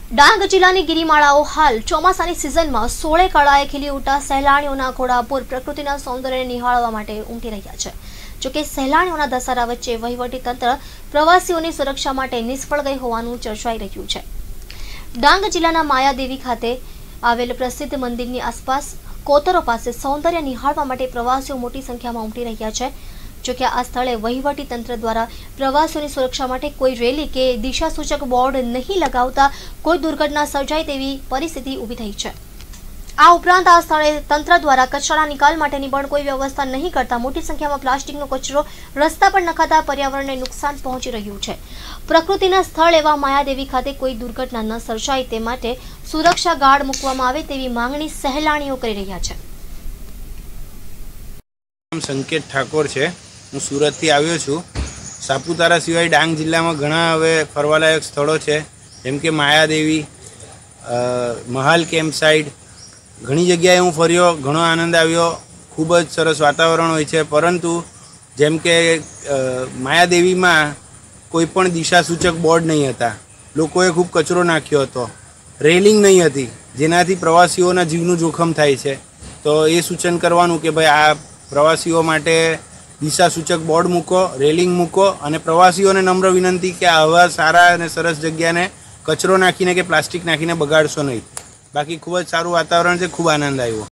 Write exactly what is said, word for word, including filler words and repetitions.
ડાંગ જિલ્લાની ગિરિમાળાઓ હાલ ચોમાસાની સિઝનમાં સોળે કળાએ ખીલી ઉઠતા સહેલાણીઓના ઘોડાપુર પ્રકૃતિના સૌંદર્યને નિહાળવા માટે ઉમટી રહ્યા છે। જોકે સહેલાણીઓના ધસારા વચ્ચે વહીવટી તંત્ર પ્રવાસીઓની સુરક્ષા માટે નિષ્ફળ ગઈ હોવાનું ચર્ચાઈ રહ્યું છે। ડાંગ જિલ્લાના માયાદેવી ખાતે આવેલ પ્રસિદ્ધ મંદિરની આસપાસ કોતરો પાસે સૌંદર્ય નિહાળવા માટે પ્રવાસીઓ મોટી સંખ્યામાં ઉમટી રહ્યા છે। જોકે આ સ્થળે વહીવટી તંત્ર દ્વારા પ્રવાસીઓની સુરક્ષા માટે કોઈ રેલી કે દિશાસૂચક બોર્ડ નહીં લગાવતા કોઈ દુર્ઘટના સર્જાય તેવી પરિસ્થિતિ ઊભી થઈ છે। આ ઉપરાંત આ સ્થળે તંત્ર દ્વારા કચરાના નિકાલ માટેની પણ કોઈ વ્યવસ્થા નહીં કરતા મોટી સંખ્યામાં પ્લાસ્ટિકનો કચરો રસ્તા પર નખાતા પર્યાવરણને નુકસાન પહોંચી રહ્યું છે। પ્રકૃતિના સ્થળ એવા માયાદેવી ખાતે કોઈ દુર્ઘટના ન સર્જાય તે માટે સુરક્ષા ગાર્ડ મૂકવામાં આવે તેવી માંગણી સહેલાણીઓ કરી રહ્યા છે। સંકેત ઠાકોર છે, હું સુરતથી આવ્યો છું। સાપુતારા સિવાય ડાંગ જિલ્લામાં ઘણા હવે ફરવાલાયક સ્થળો છે, જેમ કે માયાદેવી, મહાલ કેમ્પ સાઇટ, ઘણી જગ્યાએ હું ફર્યો, ઘણો આનંદ આવ્યો, ખૂબ જ સરસ વાતાવરણ હોય છે। પરંતુ જેમ કે માયાદેવીમાં કોઈ પણ દિશાસૂચક બોર્ડ નહીં હતા, લોકોએ ખૂબ કચરો નાખ્યો હતો, રેલિંગ નહીં હતી, જેનાથી પ્રવાસીઓના જીવનું જોખમ થાય છે। તો એ સૂચન કરવાનું કે ભાઈ આ પ્રવાસીઓ માટે દિશાસૂચક બોર્ડ મૂકો, રેલિંગ મૂકો અને પ્રવાસીઓને નમ્ર વિનંતી કે આવા સારા અને સરસ જગ્યાને કચરો નાખીને કે પ્લાસ્ટિક નાખીને બગાડશો નહીં। બાકી ખૂબ જ સારું વાતાવરણ છે, ખૂબ આનંદ આવ્યો।